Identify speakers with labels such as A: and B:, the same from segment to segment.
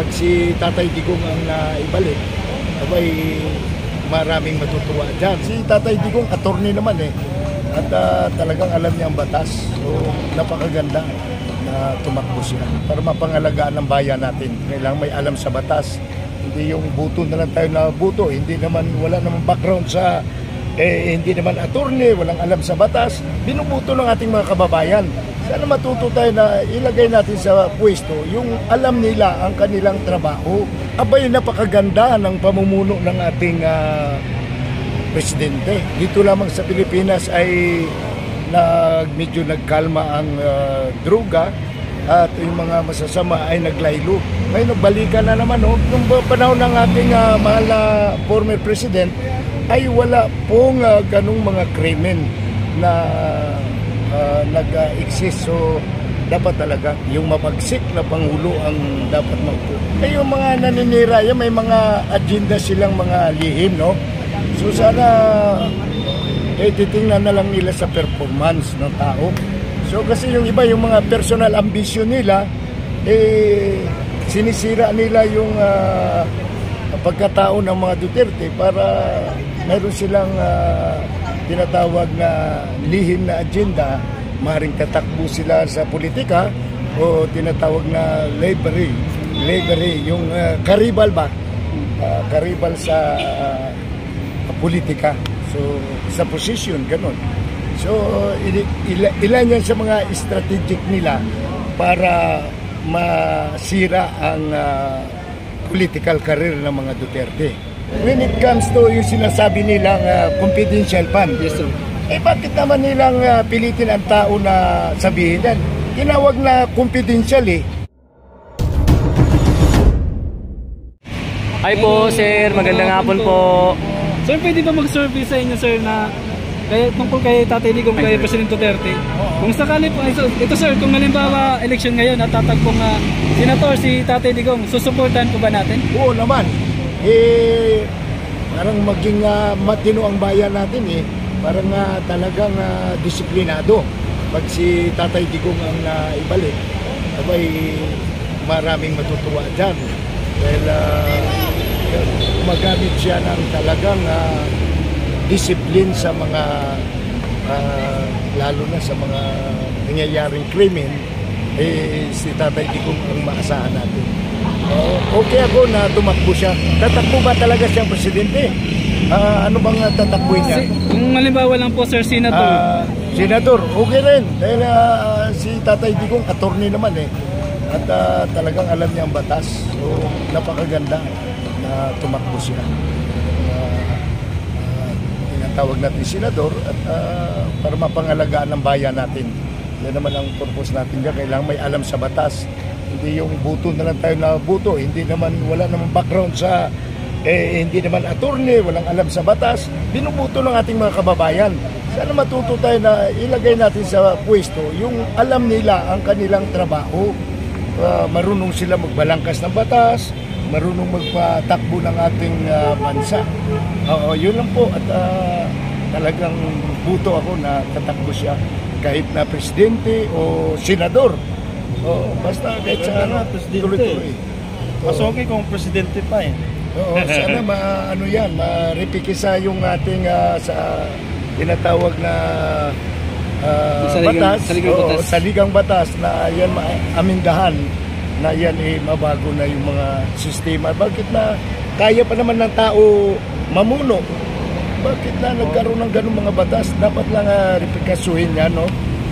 A: pag si Tatay Digong ang ibalik, abay maraming matutuwa dyan. Si Tatay Digong, attorney naman at talagang alam niya ang batas. So napakaganda na tumakbo siya para mapangalagaan ng bayan natin. Kailangan may alam sa batas. Hindi yung buto na lang tayo na buto. Hindi naman, wala namang background sa, hindi naman attorney, walang alam sa batas. Binubuto ng ating mga kababayan. Sana matuto tayo na ilagay natin sa pwesto yung alam nila ang kanilang trabaho. Abay, napakaganda ng pamumuno ng ating presidente. Dito lamang sa Pilipinas ay medyo nagkalma ang droga at yung mga masasama ay naglaylo. Ngayon nagbalikan na naman nung panahon ng ating mahal na former president ay wala pong ganung mga krimen na nag-exist. So dapat talaga yung mapagsik na Pangulo ang dapat maupo. Eh yung mga naninira, may mga agenda silang mga lihim, no? So sana titingnan na lang nila sa performance ng tao. So kasi yung iba, yung mga personal ambition nila, sinisira nila yung pagkatao ng mga Duterte para meron silang tinatawag na lihim na agenda. Maring tatakbo sila sa politika o tinatawag na laborer, yung karibal ba? Karibal sa politika. So sa position, ganun. So ilan yan sa mga strategic nila para masira ang political career ng mga Duterte. When it comes to yung sinasabi nilang confidential fund, yes, sir. Bakit naman nilang pilitin ang tao na sabihin yan? Tinawag na confidential
B: Hi po, sir. Magandang hapon po.
C: Sir, pwede ba mag-survey sa inyo, sir, na tungkol kay Tatay Digong, kay President Duterte? Kung sakali po, ito sir, kung halimbawa election ngayon at tatagpong senator si Tatay Digong, susuportahan po ba natin?
A: Oo naman. Parang maging matino ang bayan natin Parang talagang disiplinado. Pag si Tatay Digong ang ibalik, abay maraming matutuwa dyan. Dahil magamit siya ng talagang disiplin sa mga lalo na sa mga nangyayaring krimen. Si Tatay Digong ang maasahan natin. Okay ako na tumakbo siya. Tatakbo ba talaga siyang presidente? Ano bang tatakbuhin niya?
C: Kung halimbawa lang po, sir, senator.
A: Senator, okay rin. Dahil si Tatay Digong, attorney naman At talagang alam niya ang batas. So napakaganda na tumakbo siya. Tinatawag natin senador at para mapangalagaan ng bayan natin. Yan naman ang purpose natin dyan. Kailangan may alam sa batas. Hindi yung buto na lang tayo na buto. Hindi naman, wala namang background sa, hindi naman attorney, walang alam sa batas. Binubuto ng ating mga kababayan. Sana matuto tayo na ilagay natin sa pwesto yung alam nila ang kanilang trabaho. Marunong sila magbalangkas ng batas, marunong magpatakbo ng ating bansa. Yun lang po. At talagang buto ako na tatakbo siya kahit na presidente o senador. Basta kahit sa tuloy-tuloy.
D: Mas okay kung presidente pa
A: sana maripikisa yung ating sa tinatawag na saligang batas na yan amindahan na yan mabago na yung mga sistema. Bakit na kaya pa naman ng tao mamuno? Bakit na nagkaroon ng ganung mga batas? Dapat lang replikasuhin yan, no?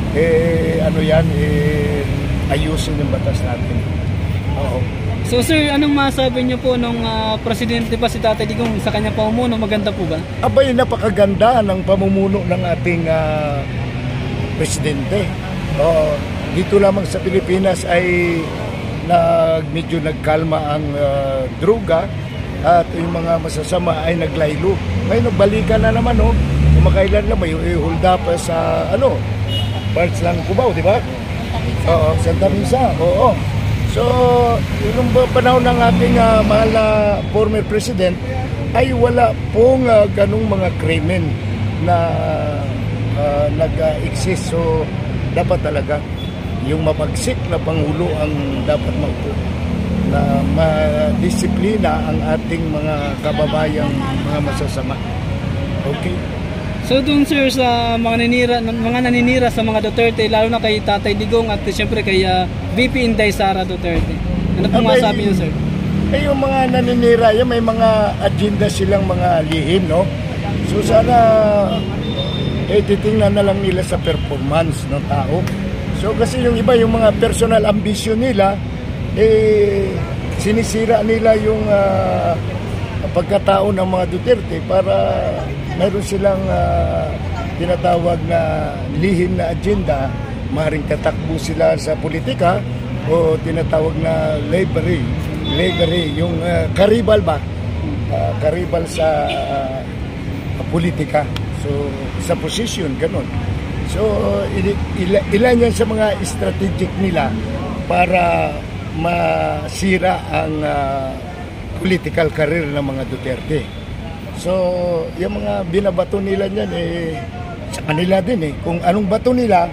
A: Ayusin yung batas natin. Oo.
C: So sir, anong masabi niyo po nung presidente pa si Tatay Digong sa kanya pamumuno? Maganda po ba?
A: Abay, napakaganda ng pamumuno ng ating presidente. Dito lamang sa Pilipinas ay medyo nagkalma ang droga at yung mga masasama ay naglaylo. Ngayon nagbalikan na naman, no? Kumakailan lang may hold up sa parts lang Cubao, di ba? Santa Misa. So, yung panahon ng ating mahal na former president ay wala pong ganung mga krimen na nag-exist. So, dapat talaga yung mapagsik na Pangulo ang dapat maupo. madisiplina ang ating mga kababayang mga masasama. Okay?
C: So doon sir sa mga naninira sa mga Duterte, lalo na kay Tatay Digong at siyempre kay VP Inday Sara Duterte. Ano po masabi niyo sir?
A: Yung mga naninira, may mga agenda silang mga lihim, no? So sana titingnan na lang nila sa performance ng tao. So kasi yung iba, yung mga personal ambition nila, sinisira nila yung pagkatao ng mga Duterte para meron silang tinatawag na lihim na agenda, maaaring tatakbo sila sa politika o tinatawag na laborer, yung karibal ba? Karibal sa politika. So sa position, ganun. So ilan yan sa mga strategic nila para masira ang political career ng mga Duterte. So, yung mga binabato nila niyan, sa kanila din Kung anong bato nila,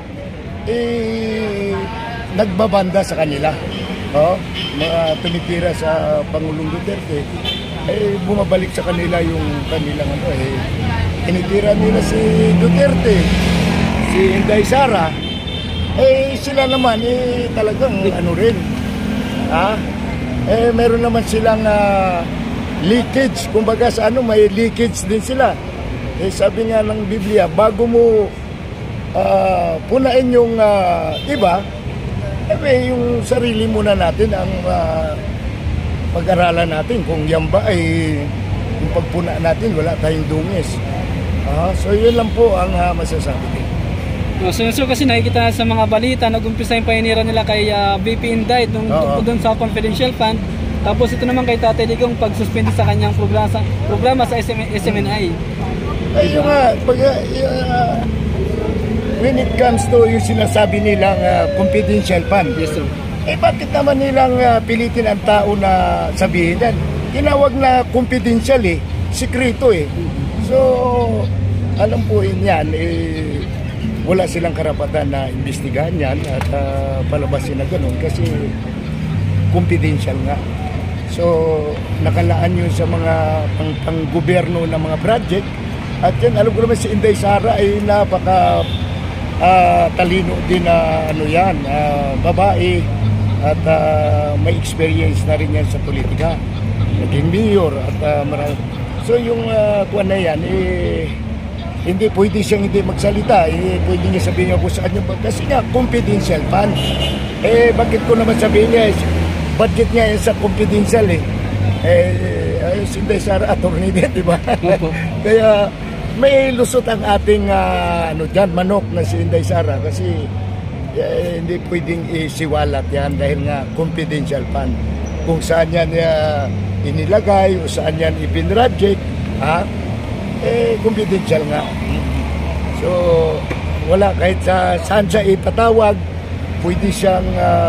A: nagbabanda sa kanila. Mga tumitira sa Pangulong Duterte, bumabalik sa kanila yung kanilang tinitira nila si Duterte, si Inday Sara, sila naman, talagang rin. Meron naman silang leakage, kumbaga sa may leakage din sila. Sabi nga ng Biblia, bago mo punain yung iba, yung sarili muna natin ang pag-aralan natin kung yan ba yung pagpuna natin, wala tayong dungis. So yun lang po ang masasabi ko.
C: So kasi nakikita na sa mga balita, nag-umpisa yung paninira nila kay VP Inday doon sa confidential fund. Tapos ito naman kay Tatay Digong pag-suspend sa kanyang programa sa SMNI.
A: Yung when it comes to yung sinasabi nilang confidential fund,
C: yes, sir.
A: Bakit naman nilang pilitin ang tao na sabihin yan? Tinawag na confidential sikreto So, alam po yan, wala silang karapatan na imbestigahan yan at palabasin na ganun kasi confidential nga. So, nakalaan yun sa mga pang-gobyerno ng mga project. At yan, alam ko naman si Inday Sara ay napaka talino din na babae at may experience na rin yan sa politika. Naging mayor at marami. So, yung kuwan na yan, hindi pwede siyang hindi magsalita. Pwede niya sabihin niya kung saan yung kasi nga, confidential fund. Bakit ko naman sabihin niya, budget niya yan sa confidential si Inday Sara, attorney din, di ba? Kaya may lusot ang ating manok na si Inday Sara kasi hindi pwedeng isiwalat yan dahil nga confidential fund. Kung saan yan inilagay o saan yan ipinroject, confidential nga. So, wala kahit saan siya itatawag, pwede siyang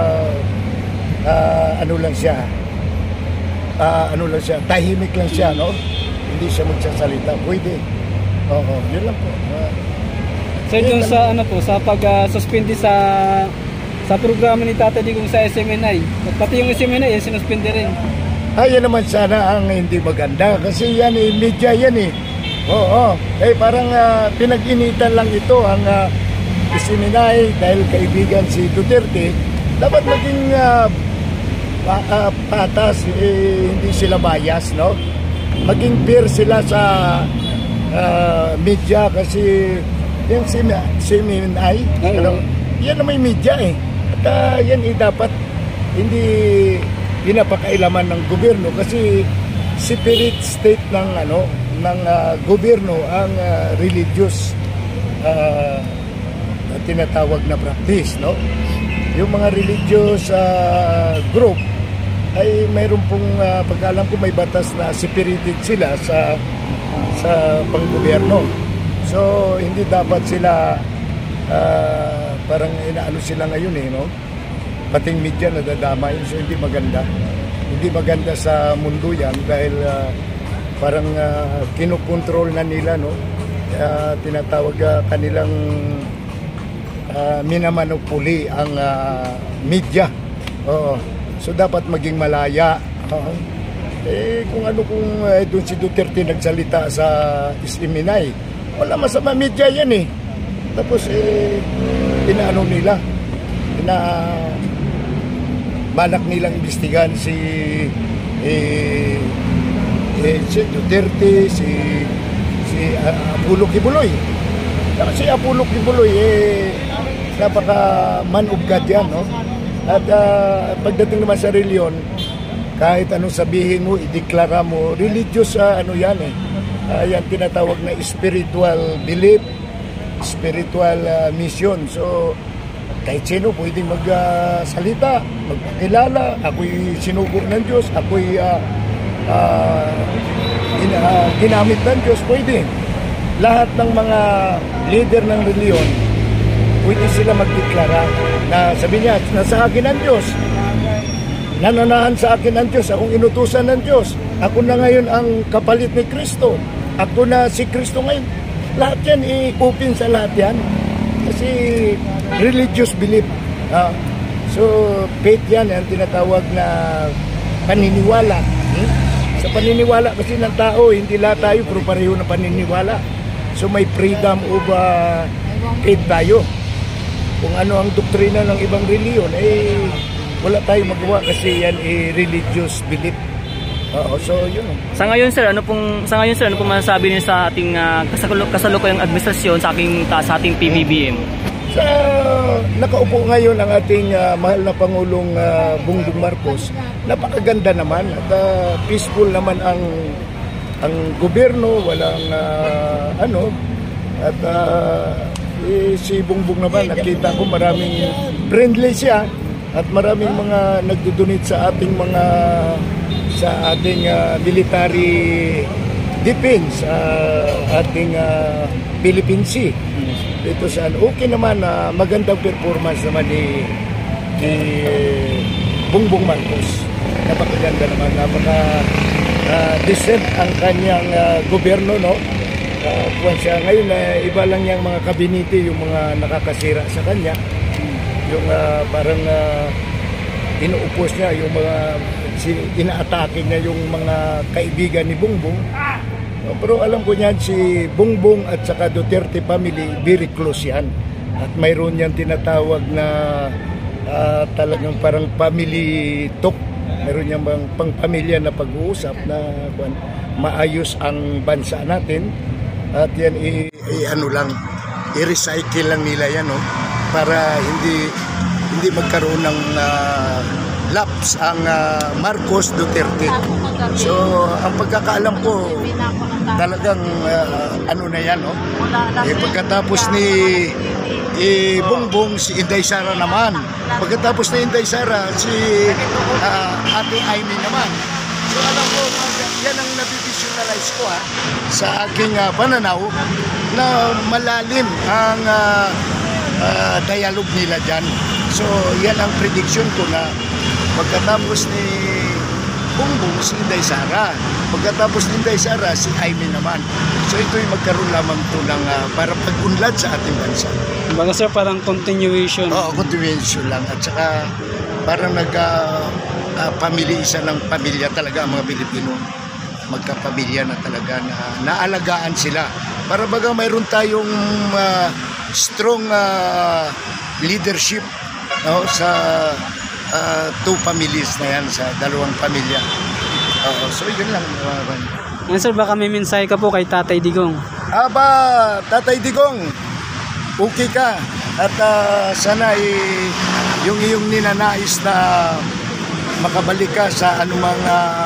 A: tahimik lang siya, no? Hindi siya magsasalita, pwede. Oo, yun lang po.
C: So dun sa sa pag-suspindi sa programa ni Tatay Digong sa SMNI, at pati yung SMNI sinuspindi rin.
A: Yan naman sana ang hindi maganda kasi yan media yan Oo. Parang pinag-initan lang ito ang SMNI dahil kaibigan si Duterte. Dapat maging patas, hindi sila bias, no? Maging fair sila sa media kasi yung SMNI, yan na may media At yan dapat hindi pinapakailaman ng gobyerno kasi separate state ng gobyerno ang religious tinatawag na practice, no? Yung mga religious group ay mayroon pong pagkaalam ko may batas na separated sila sa panggobyerno. So hindi dapat sila parang inaano sila ngayon no? Pating media nadadamay, so hindi maganda. Hindi maganda sa mundo yan dahil parang kinokontrol na nila, no? Tinatawag kanilang minamanupuli ang media. Oo. So dapat maging malaya. Kung doon si Duterte nagsalita sa Isiminay, wala masama, media yan eh. Tapos inaano nila, balak nilang imbestigahan si Duterte, si Apollo Kibuloy. Si Apollo Kibuloy napaka man of God yan, no? At pagdating naman sa reliyon, kahit anong sabihin mo, ideklara mo, religious yan yan tinatawag na spiritual belief, spiritual mission. So kahit sino pwedeng magsalita, magpakilala, ako'y sinugo ng Diyos, ako'y ginamit ng Diyos, pwede. Lahat ng mga leader ng reliyon, pwede sila magdeklara na sabi niya, nasa akin ang Diyos, nananahan sa akin ang Diyos, akong inutusan ng Diyos, ako na ngayon ang kapalit ni Kristo, ako na si Kristo ngayon. Lahat yan, i-open sa lahat yan. Kasi religious belief. So, faith yan, ang tinatawag na paniniwala. Sa paniniwala kasi ng tao, hindi lahat tayo, pero pareho na paniniwala. So, may freedom of faith tayo. Kung ano ang doktrina ng ibang reliyon, wala tayong magawa kasi yan religious belief. So yun.
B: Sa ngayon sir, ano pong masasabi niyo sa ating kasalukuyang administrasyon sa ating PBBM?
A: Sa nakaupo ngayon ang ating mahal na Pangulong Bongbong Marcos, napakaganda naman at peaceful naman ang gobyerno, walang at si Bongbong naman, nakita ko maraming friendly siya at maraming mga nagdodonate sa ating military defense, ating Philippine Sea. Ito saan, okay naman, magandang performance naman ni Bongbong Marcos. Napakaganda naman, decent ang kanyang gobyerno, no? Siya ngayon, iba lang yung mga kabinete, yung mga nakakasira sa kanya, yung parang inuupos niya yung mga inaatake niya yung mga kaibigan ni Bongbong. Pero alam ko niyan, si Bongbong at saka Duterte family, very close yan. At mayroon yan tinatawag na talagang parang family talk. Mayroon yan bang pang-pamilya na pag-uusap na maayos ang bansa natin. At yan i-recycle lang nila yan, no? Para hindi magkaroon ng lapse ang Marcos Duterte. So ang pagkakaalam ko talagang na yan, no? Pagkatapos ni Bongbong, si Inday Sara naman. Pagkatapos ni Inday Sara, si Ate Aimee naman. So alam ko, yan ang nabivisualize ko sa aking pananaw na malalim ang dialogue nila dyan. So yan ang prediction ko na pagkatapos ni Bongbong, si Inday Sara. Pagkatapos ni Inday Sara, si Aimee naman. So ito'y magkaroon lamang ito ng para pag-unlad sa ating bansa.
C: Baga sir, parang continuation.
A: Oo, continuation lang. At saka parang isa ng pamilya talaga ang mga Pilipino. Magkapamilya na talaga na naalagaan sila. Para baga mayroon tayong strong leadership, no, sa two families na yan, sa dalawang pamilya. So yun lang.
C: Sir, baka may mensahe ka po kay Tatay Digong.
A: Tatay Digong, okay ka. At sana yung iyong ninanais na makabalik ka sa anumang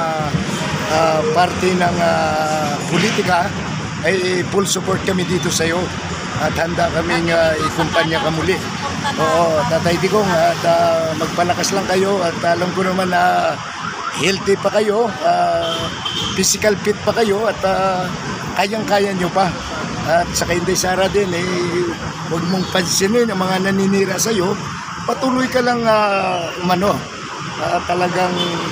A: parte ng politika, ay full support kami dito sa iyo. At handa kaming ikumpanya ka muli. Oo, Tatay Digong, at magpalakas lang kayo. At alam ko naman na healthy pa kayo, physical fit pa kayo, at kayang-kaya nyo pa. At sa Inday Sara din, huwag mong pansinin ang mga naninira sa iyo. Patuloy ka lang talagang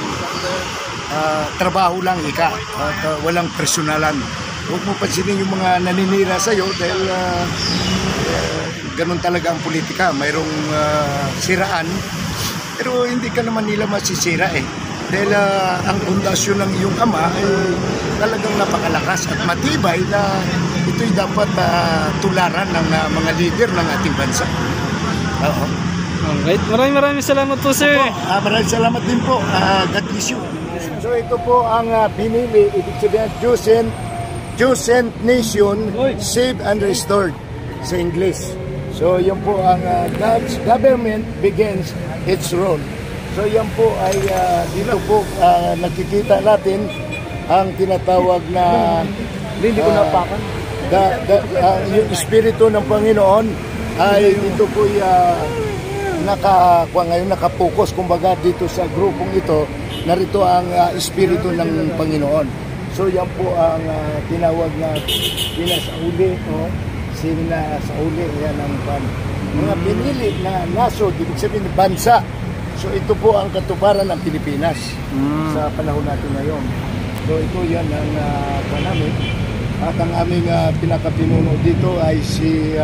A: trabaho lang ika, at walang personalan. Huwag mo pansinin yung mga naninira sa iyo dahil ganun talaga ang politika. Mayroong siraan Pero hindi ka naman nila masisira eh. Dahil ang pundasyon ng iyong ama ay talagang napakalakas at matibay na ito'y dapat tularan ng mga leader ng ating bansa. Oo.
C: Alright, maraming salamat po, sir.
A: Maraming salamat din po. God bless you. So ito po ang pinili, ibig sabihin, Joseph Nation, Saved and Restored sa English. So yan po ang God's government begins its role. So yan po ay dito po nakikita natin ang tinatawag na yung Espiritu ng Panginoon ay dito po nakapokus kumbaga dito sa grupong ito, narito ang Espiritu ng Panginoon. So yan po ang tinawag na pinasauli o sinasauli, yan ang mga pinili na naso, ibig sabihin bansa. So ito po ang katuparan ng Pilipinas sa panahon natin ngayon. So ito yan ang namin. At ang aming pinakapinuno dito ay si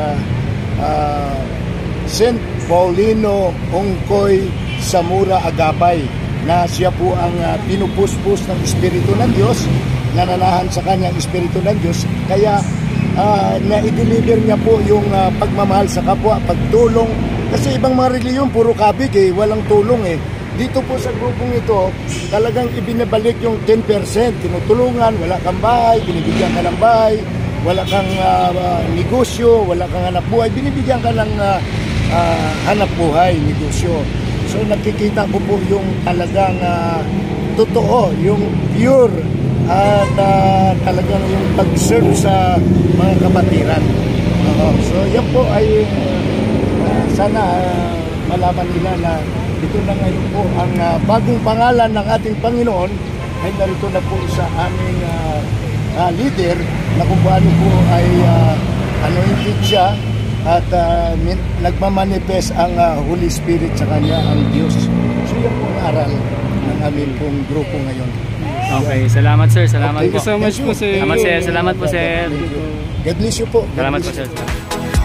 A: Saint Paulino Ongkoy Samura Agapay, na siya po ang pinupuspos ng Espiritu ng Diyos, nananahan sa kanya ang Espiritu ng Diyos. Kaya na-deliver niya po yung pagmamahal sa kapwa, pagtulong. Kasi ibang mga reliyon, puro kabig walang tulong Dito po sa grupong ito, talagang ibinabalik yung 10%. Tinutulungan, wala kang bahay, binibigyan ka ng bahay, wala kang negosyo, wala kang hanap buhay, binibigyan ka ng hanap buhay, negosyo. So nakikita ko po yung talagang totoo, yung pure at talagang yung pag-serve sa mga kapatiran. So yan po ay sana malaman nila na ito na ngayon po ang bagong pangalan ng ating Panginoon ay narito na po sa aming leader na kung paano po ay anointed siya at nagmamanifest ang Holy Spirit sa kanya, ang Diyos. So yan po ang aral ng aming pong grupo ngayon.
B: Okay, salamat sir, salamat
C: Thank
B: po.
C: you so much po, sir.
B: Salamat sir, salamat po sir.
A: God bless you po.
B: Salamat po sir.